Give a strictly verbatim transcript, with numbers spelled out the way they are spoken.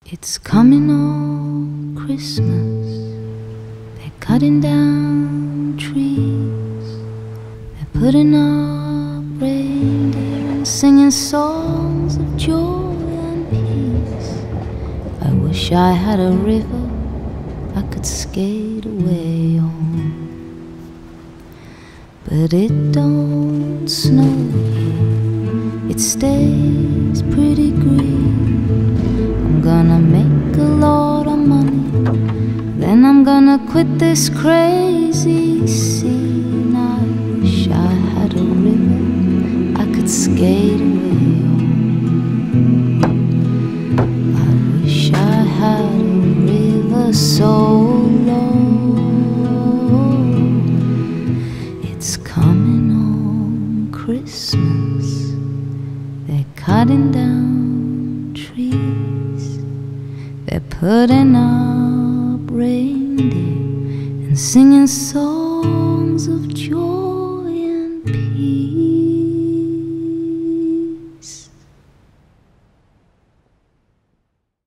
It's coming on Christmas. They're cutting down trees. They're putting up reindeer and singing songs of joy and peace. I wish I had a river I could skate away on, but it don't snow here. It stays pretty green. I'm gonna make a lot of money, then I'm gonna quit this crazy scene. I wish I had a river I could skate away on. I wish I had a river so long. It's coming on Christmas. They're cutting down trees. They're putting up reindeer and singing songs of joy